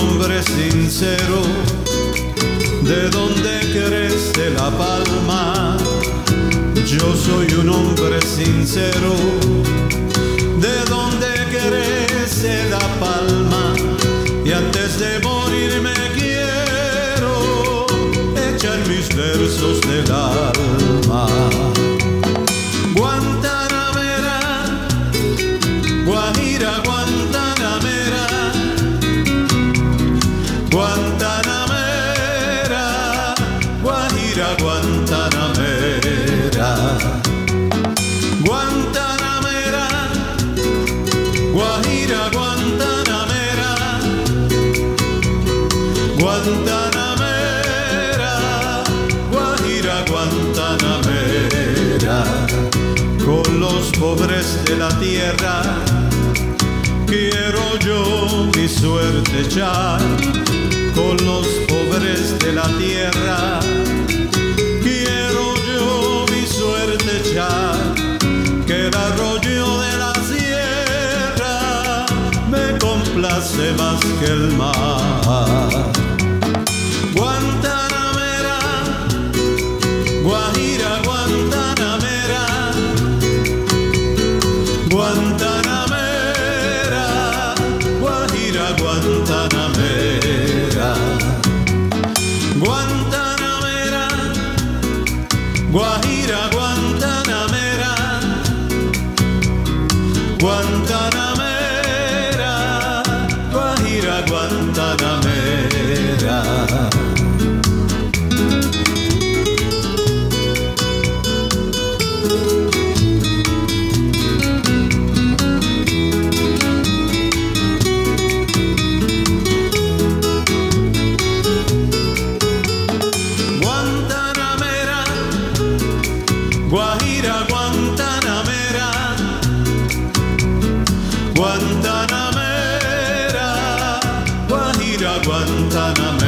hombre sincero. ¿De dónde crece la palma? Yo soy un hombre sincero. ¿De dónde crece la palma? Y antes de morir me quiero echar mis versos del alma. Guantanamera, Guajira, Guantanamera, Guantanamera, Guajira, Guantanamera, Guantanamera, Guajira, Guantanamera, Guantanamera, Guajira, Guantanamera. Con los pobres de la tierra quiero yo mi suerte echar. Con los pobres de la tierra quiero yo mi suerte echar. Que el arroyo de la sierra me complace más que el mar. Guantanamera, Guajira, Guantanamera, Guantanamera, Guajira, Guantanamera, Guantanamera, Guajira, Guantanamera, Guantanamera, Guajira, Guantanamera. Guajira, Guantanamera, Guantanamera, Guajira, Guantanamera.